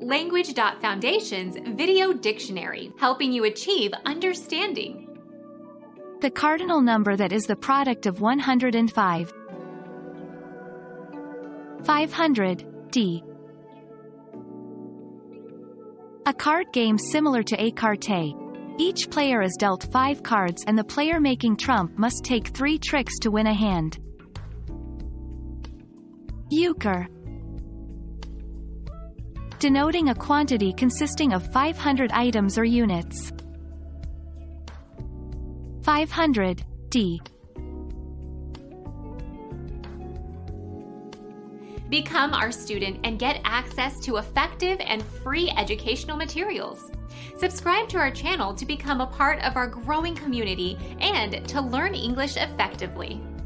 Language.Foundation's Video Dictionary, helping you achieve understanding. The cardinal number that is the product of 105. 500, D. A card game similar to écarté. Each player is dealt 5 cards and the player making trump must take 3 tricks to win a hand. Euchre. Denoting a quantity consisting of 500 items or units. 500, D. Become our student and get access to effective and free educational materials. Subscribe to our channel to become a part of our growing community and to learn English effectively.